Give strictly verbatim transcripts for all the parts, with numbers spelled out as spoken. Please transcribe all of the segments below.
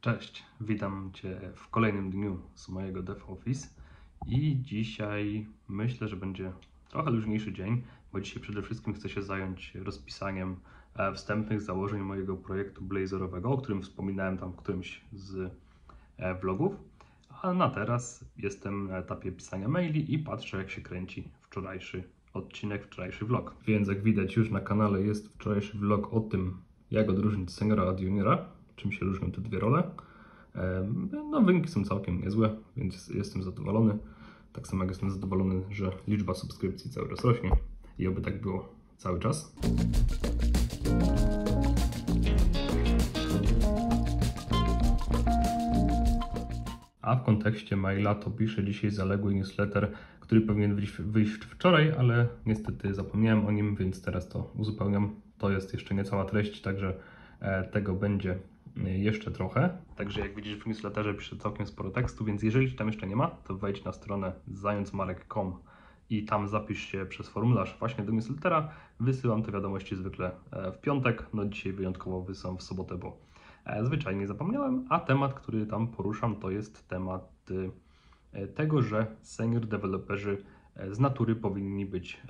Cześć, witam Cię w kolejnym dniu z mojego DevOffice i dzisiaj myślę, że będzie trochę luźniejszy dzień, bo dzisiaj przede wszystkim chcę się zająć rozpisaniem e, wstępnych założeń mojego projektu blazorowego, o którym wspominałem tam w którymś z e, vlogów, a na teraz jestem na etapie pisania maili i patrzę, jak się kręci wczorajszy odcinek, wczorajszy vlog. Więc jak widać, już na kanale jest wczorajszy vlog o tym, jak odróżnić seniora od juniora, czym się różnią te dwie role. No, wyniki są całkiem niezłe, więc jestem zadowolony. Tak samo jak jestem zadowolony, że liczba subskrypcji cały czas rośnie i oby tak było cały czas. A w kontekście maila to piszę dzisiaj zaległy newsletter, który powinien wyjść wczoraj, ale niestety zapomniałem o nim, więc teraz to uzupełniam. To jest jeszcze niecała treść, także tego będzie jeszcze trochę. Także jak widzisz, w newsletterze piszę całkiem sporo tekstu, więc jeżeli tam jeszcze nie ma, to wejdź na stronę zającmarek kropka com i tam zapisz się przez formularz właśnie do newslettera. Wysyłam te wiadomości zwykle w piątek, no dzisiaj wyjątkowo wysyłam w sobotę, bo zwyczajnie zapomniałem, a temat, który tam poruszam, to jest temat tego, że senior deweloperzy z natury powinni być,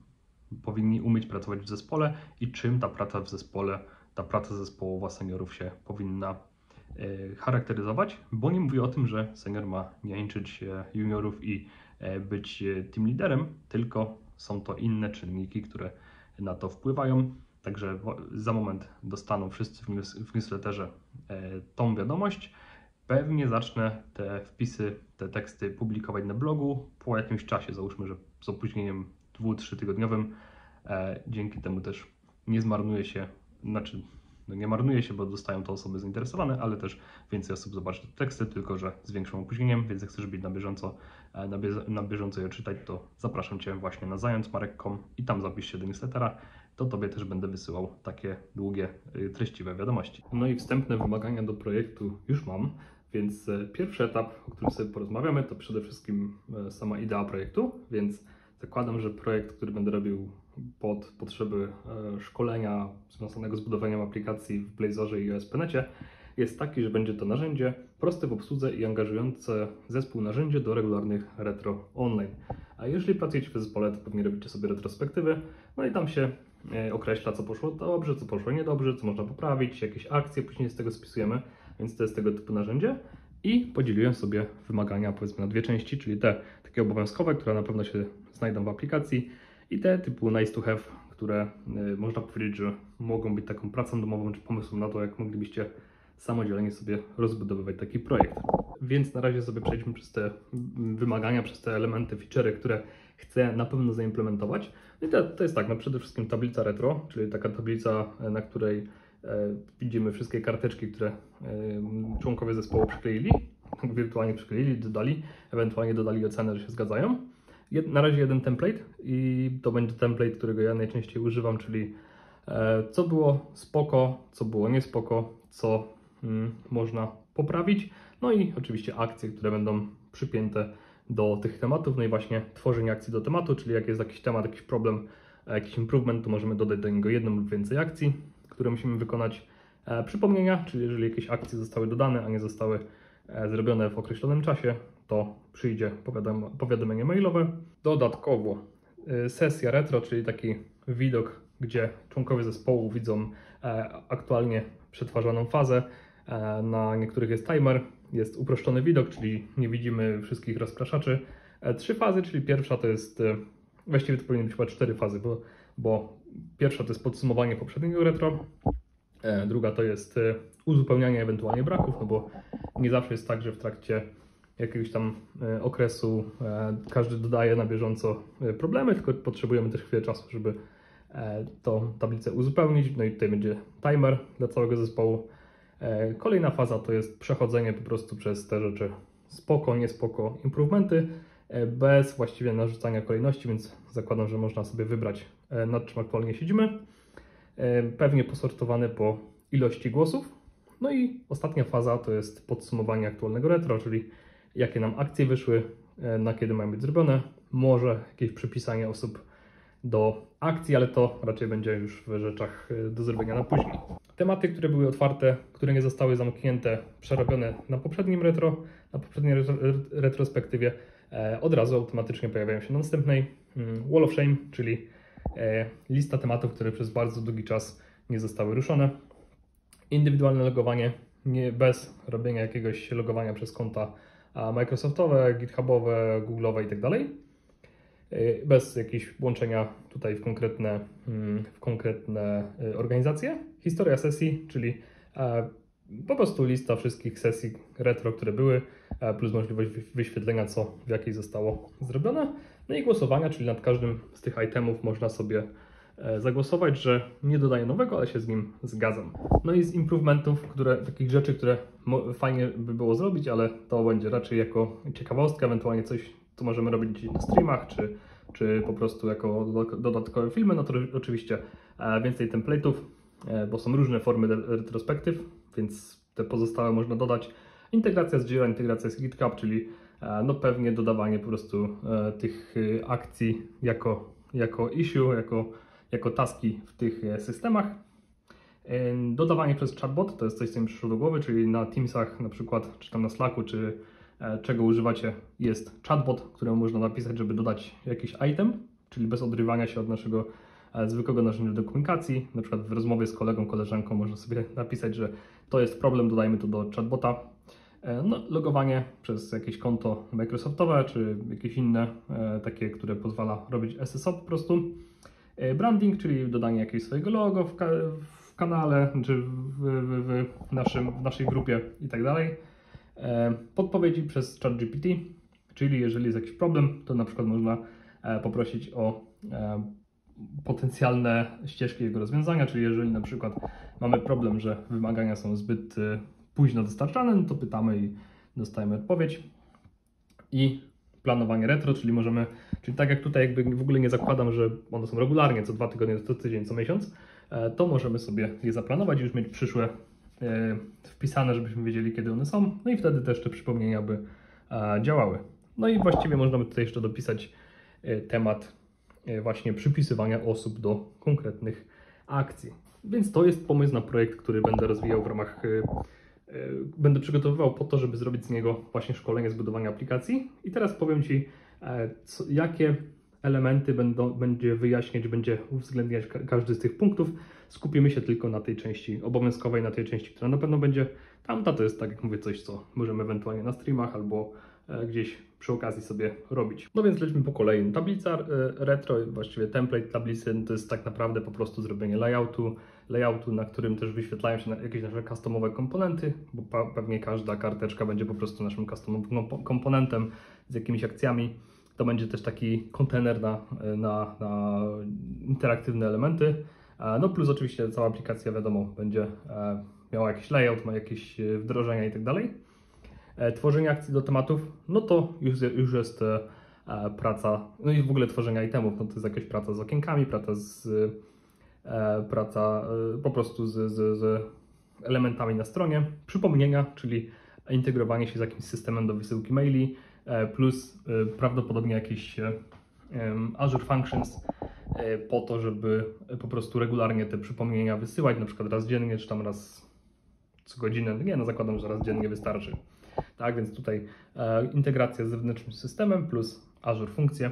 powinni umieć pracować w zespole i czym ta praca w zespole ta praca zespołowa seniorów się powinna e, charakteryzować, bo nie mówię o tym, że senior ma niańczyć e, juniorów i e, być e, team liderem, tylko są to inne czynniki, które na to wpływają. Także za moment dostaną wszyscy w, news, w newsletterze e, tą wiadomość. Pewnie zacznę te wpisy, te teksty publikować na blogu po jakimś czasie, załóżmy, że z opóźnieniem dwu trzy tygodniowym. E, dzięki temu też nie zmarnuje się Znaczy, no nie marnuje się, bo dostają to osoby zainteresowane, ale też więcej osób zobaczy te teksty, tylko że z większym opóźnieniem, więc jak chcesz być na bieżąco, na, bie na bieżąco je czytać, to zapraszam Cię właśnie na zającmarek kropka com i tam zapisz się do newslettera, to Tobie też będę wysyłał takie długie, treściwe wiadomości. No i wstępne wymagania do projektu już mam, więc pierwszy etap, o którym sobie porozmawiamy, to przede wszystkim sama idea projektu, więc zakładam, że projekt, który będę robił pod potrzeby szkolenia związanego z budowaniem aplikacji w Blazorze i O S P net ie jest taki, że będzie to narzędzie proste w obsłudze i angażujące zespół narzędzie do regularnych retro online. A jeżeli pracujecie w zespole, to pewnie robicie sobie retrospektywy, no i tam się określa, co poszło dobrze, co poszło niedobrze, co można poprawić, jakieś akcje później z tego spisujemy, więc to jest tego typu narzędzie. I podzieliłem sobie wymagania powiedzmy na dwie części, czyli te takie obowiązkowe, które na pewno się znajdą w aplikacji, i te typu nice to have, które y, można powiedzieć, że mogą być taką pracą domową czy pomysłem na to, jak moglibyście samodzielnie sobie rozbudowywać taki projekt. Więc na razie sobie przejdźmy przez te wymagania, przez te elementy, feature'y, które chcę na pewno zaimplementować. No i to, to jest tak, no przede wszystkim tablica retro, czyli taka tablica, na której e, widzimy wszystkie karteczki, które e, członkowie zespołu przykleili, wirtualnie przykleili, dodali, ewentualnie dodali ocenę, że się zgadzają. Na razie jeden template i to będzie template, którego ja najczęściej używam, czyli e, co było spoko, co było nie spoko, co mm, można poprawić, no i oczywiście akcje, które będą przypięte do tych tematów, no i właśnie tworzenie akcji do tematu, czyli jak jest jakiś temat, jakiś problem, jakiś improvement, to możemy dodać do niego jedną lub więcej akcji, które musimy wykonać. E, przypomnienia, czyli jeżeli jakieś akcje zostały dodane, a nie zostały e, zrobione w określonym czasie, to przyjdzie powiadomienie mailowe. Dodatkowo sesja retro, czyli taki widok, gdzie członkowie zespołu widzą aktualnie przetwarzaną fazę. Na niektórych jest timer, jest uproszczony widok, czyli nie widzimy wszystkich rozpraszaczy. Trzy fazy, czyli pierwsza to jest, właściwie to powinny być chyba cztery fazy, bo, bo pierwsza to jest podsumowanie poprzedniego retro, druga to jest uzupełnianie ewentualnie braków, no bo nie zawsze jest tak, że w trakcie jakiegoś tam okresu każdy dodaje na bieżąco problemy, tylko potrzebujemy też chwilę czasu, żeby tą tablicę uzupełnić. No i tutaj będzie timer dla całego zespołu. Kolejna faza to jest przechodzenie po prostu przez te rzeczy spoko, nie spoko, improvementy, bez właściwie narzucania kolejności, więc zakładam, że można sobie wybrać, nad czym aktualnie siedzimy. Pewnie posortowane po ilości głosów. No i ostatnia faza to jest podsumowanie aktualnego retro, czyli jakie nam akcje wyszły, na kiedy mają być zrobione, może jakieś przypisanie osób do akcji, ale to raczej będzie już w rzeczach do zrobienia na później. Tematy, które były otwarte, które nie zostały zamknięte, przerobione na poprzednim retro, na poprzedniej retro, retrospektywie, e, od razu automatycznie pojawiają się na następnej. Wall of Shame, czyli e, lista tematów, które przez bardzo długi czas nie zostały ruszone. Indywidualne logowanie, nie, bez robienia jakiegoś logowania przez konta Microsoftowe, GitHubowe, Google'owe itd. Bez jakichś łączenia tutaj w konkretne, w konkretne organizacje. Historia sesji, czyli po prostu lista wszystkich sesji retro, które były, plus możliwość wyświetlenia, co w jakiej zostało zrobione. No i głosowania, czyli nad każdym z tych itemów można sobie zagłosować, że nie dodaję nowego, ale się z nim zgadzam. No i z improvementów, które, takich rzeczy, które fajnie by było zrobić, ale to będzie raczej jako ciekawostka, ewentualnie coś, co możemy robić na streamach, czy, czy po prostu jako dodatkowe filmy, no to oczywiście więcej template'ów, bo są różne formy retrospektyw, więc te pozostałe można dodać. Integracja z Jira, integracja z GitHub, czyli no pewnie dodawanie po prostu tych akcji jako, jako issue, jako jako taski w tych systemach. Dodawanie przez chatbot to jest coś, co mi przyszło do głowy, czyli na Teamsach na przykład, czy tam na Slacku, czy czego używacie, jest chatbot, któremu można napisać, żeby dodać jakiś item, czyli bez odrywania się od naszego zwykłego narzędzia do komunikacji. Na przykład w rozmowie z kolegą, koleżanką można sobie napisać, że to jest problem, dodajmy to do chatbota. No, logowanie przez jakieś konto Microsoftowe, czy jakieś inne, takie, które pozwala robić S S O po prostu. Branding, czyli dodanie jakiegoś swojego logo w, ka w kanale, czy w, w, w, naszym, w naszej grupie i tak dalej. Podpowiedzi przez ChatGPT, czyli jeżeli jest jakiś problem, to na przykład można poprosić o potencjalne ścieżki jego rozwiązania, czyli jeżeli na przykład mamy problem, że wymagania są zbyt późno dostarczane, no to pytamy i dostajemy odpowiedź. I planowanie retro, czyli możemy, czyli tak jak tutaj jakby w ogóle nie zakładam, że one są regularnie, co dwa tygodnie, co tydzień, co miesiąc, to możemy sobie je zaplanować i już mieć przyszłe wpisane, żebyśmy wiedzieli, kiedy one są, no i wtedy też te przypomnienia by działały. No i właściwie można by tutaj jeszcze dopisać temat właśnie przypisywania osób do konkretnych akcji. Więc to jest pomysł na projekt, który będę rozwijał w ramach Będę przygotowywał po to, żeby zrobić z niego właśnie szkolenie z budowania aplikacji. I teraz powiem Ci, co, jakie elementy będą, będzie wyjaśniać, będzie uwzględniać ka każdy z tych punktów. Skupimy się tylko na tej części obowiązkowej, na tej części, która na pewno będzie tamta. To jest, tak jak mówię, coś, co możemy ewentualnie na streamach albo gdzieś przy okazji sobie robić. No więc lećmy po kolei. Tablica retro, właściwie template tablicy, to jest tak naprawdę po prostu zrobienie layoutu, layoutu, na którym też wyświetlają się jakieś nasze customowe komponenty, bo pewnie każda karteczka będzie po prostu naszym customowym komponentem z jakimiś akcjami. To będzie też taki kontener na, na, na interaktywne elementy. No plus oczywiście cała aplikacja, wiadomo, będzie miała jakiś layout, ma jakieś wdrożenia i tak dalej. Tworzenie akcji do tematów, no to już, już jest e, praca, no i w ogóle tworzenia itemów, no to jest jakaś praca z okienkami, praca z, e, praca e, po prostu z, z, z elementami na stronie. Przypomnienia, czyli integrowanie się z jakimś systemem do wysyłki maili, e, plus e, prawdopodobnie jakieś e, Azure Functions e, po to, żeby po prostu regularnie te przypomnienia wysyłać, na przykład raz dziennie, czy tam raz co godzinę, nie, no zakładam, że raz dziennie wystarczy. Tak, więc tutaj e, integracja z zewnętrznym systemem plus Azure funkcje.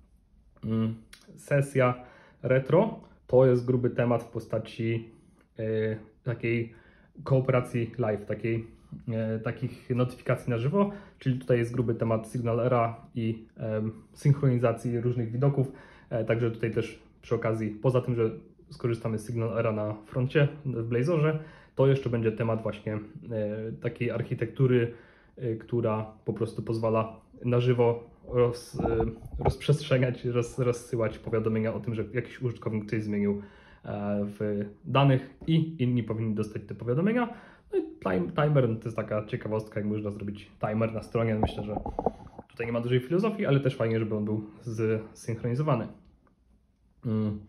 Mm, sesja retro to jest gruby temat w postaci e, takiej kooperacji live, takiej, e, takich notyfikacji na żywo, czyli tutaj jest gruby temat Signal Era i e, synchronizacji różnych widoków, e, także tutaj też przy okazji, poza tym, że skorzystamy z Signal Era na froncie w Blazorze, to jeszcze będzie temat właśnie e, takiej architektury, e, która po prostu pozwala na żywo roz, e, rozprzestrzeniać, roz, rozsyłać powiadomienia o tym, że jakiś użytkownik coś zmienił e, w danych i inni powinni dostać te powiadomienia. No i time, timer, no to jest taka ciekawostka, jak można zrobić timer na stronie. Myślę, że tutaj nie ma dużej filozofii, ale też fajnie, żeby on był zsynchronizowany. Mm.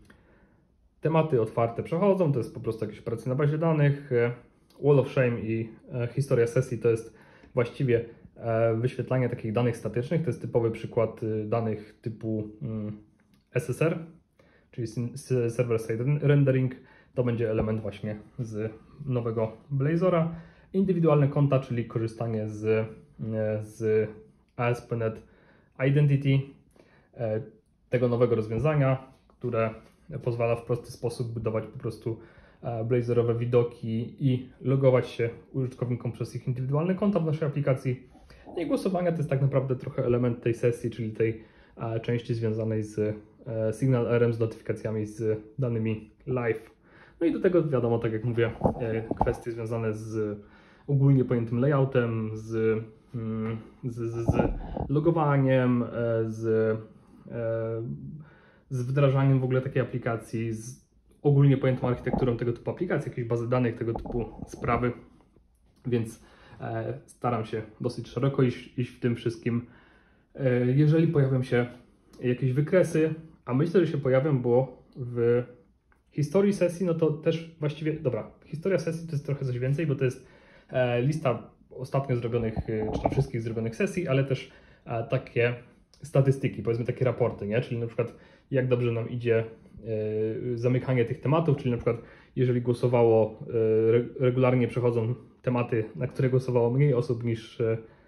Tematy otwarte przechodzą, to jest po prostu jakieś operacje na bazie danych. Wall of Shame i historia sesji to jest właściwie wyświetlanie takich danych statycznych. To jest typowy przykład danych typu S S R, czyli Server Side Rendering. To będzie element właśnie z nowego Blazora. Indywidualne konta, czyli korzystanie z, z A S P Net Identity, tego nowego rozwiązania, które pozwala w prosty sposób budować po prostu blazorowe widoki i logować się użytkownikom przez ich indywidualne konta w naszej aplikacji. I głosowania to jest tak naprawdę trochę element tej sesji, czyli tej części związanej z Signal R M, z notyfikacjami, z danymi live. No i do tego wiadomo, tak jak mówię, kwestie związane z ogólnie pojętym layoutem, z, z, z, z logowaniem, z, z wdrażaniem w ogóle takiej aplikacji, z ogólnie pojętą architekturą tego typu aplikacji, jakieś bazy danych, tego typu sprawy, więc staram się dosyć szeroko iść, iść w tym wszystkim. Jeżeli pojawią się jakieś wykresy, a myślę, że się pojawią, bo w historii sesji, no to też właściwie, dobra, historia sesji to jest trochę coś więcej, bo to jest lista ostatnio zrobionych, czy tam wszystkich zrobionych sesji, ale też takie statystyki, powiedzmy takie raporty, nie? Czyli na przykład jak dobrze nam idzie zamykanie tych tematów, czyli na przykład jeżeli głosowało, regularnie przechodzą tematy, na które głosowało mniej osób niż,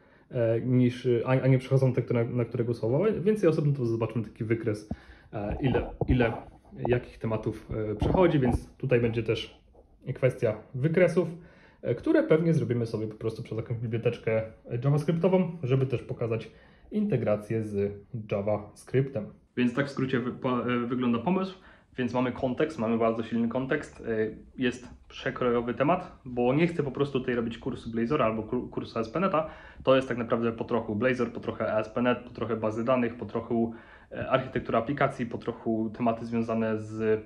niż a nie przechodzą te, na, na które głosowało więcej osób, no to zobaczymy taki wykres, ile, ile jakich tematów przechodzi, więc tutaj będzie też kwestia wykresów, które pewnie zrobimy sobie po prostu przez jakąś biblioteczkę javascriptową, żeby też pokazać integrację z JavaScriptem. Więc tak w skrócie wy, po, wygląda pomysł. Więc mamy kontekst, mamy bardzo silny kontekst. Jest przekrojowy temat, bo nie chcę po prostu tutaj robić kursu Blazora albo kursu A S P Neta. To jest tak naprawdę po trochu Blazor, po trochę A S P Net, po trochę bazy danych, po trochu architektura aplikacji, po trochu tematy związane z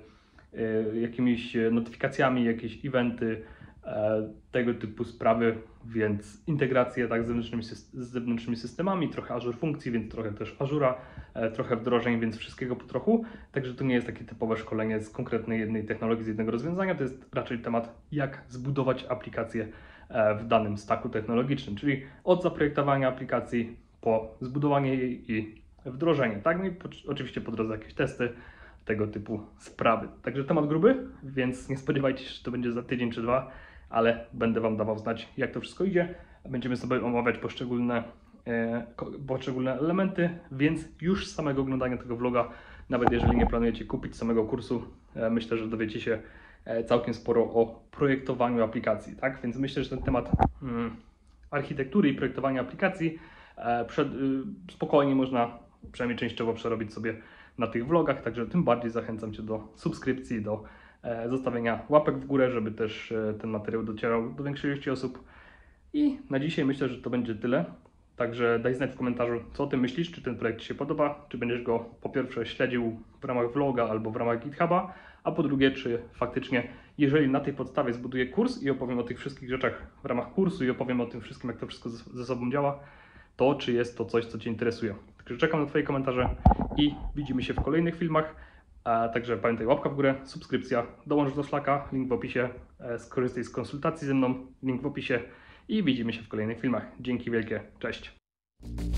jakimiś notyfikacjami, jakieś eventy, tego typu sprawy, więc integracje tak z zewnętrznymi, z zewnętrznymi systemami, trochę Azure funkcji, więc trochę też Azure'a, trochę wdrożeń, więc wszystkiego po trochu. Także to nie jest takie typowe szkolenie z konkretnej jednej technologii, z jednego rozwiązania, to jest raczej temat, jak zbudować aplikację w danym stacku technologicznym, czyli od zaprojektowania aplikacji po zbudowanie jej i wdrożenie, tak? No i po, oczywiście po drodze jakieś testy, tego typu sprawy. Także temat gruby, więc nie spodziewajcie się, że to będzie za tydzień czy dwa, ale będę Wam dawał znać, jak to wszystko idzie. Będziemy sobie omawiać poszczególne, e, poszczególne elementy, więc już z samego oglądania tego vloga, nawet jeżeli nie planujecie kupić samego kursu, e, myślę, że dowiecie się e, całkiem sporo o projektowaniu aplikacji, tak? Więc myślę, że ten temat mm, architektury i projektowania aplikacji e, przed, y, spokojnie można przynajmniej częściowo przerobić sobie na tych vlogach, także tym bardziej zachęcam Cię do subskrypcji, do e, zostawienia łapek w górę, żeby też e, ten materiał docierał do większej ilości osób. I na dzisiaj myślę, że to będzie tyle. Także daj znać w komentarzu, co o tym myślisz, czy ten projekt Ci się podoba, czy będziesz go po pierwsze śledził w ramach vloga albo w ramach GitHuba, a po drugie, czy faktycznie, jeżeli na tej podstawie zbuduję kurs i opowiem o tych wszystkich rzeczach w ramach kursu i opowiem o tym wszystkim, jak to wszystko ze sobą działa, to czy jest to coś, co Cię interesuje. Także czekam na Twoje komentarze i widzimy się w kolejnych filmach. A także pamiętaj, łapka w górę, subskrypcja, dołącz do Slacka, link w opisie, skorzystaj z konsultacji ze mną, link w opisie i widzimy się w kolejnych filmach. Dzięki wielkie, cześć!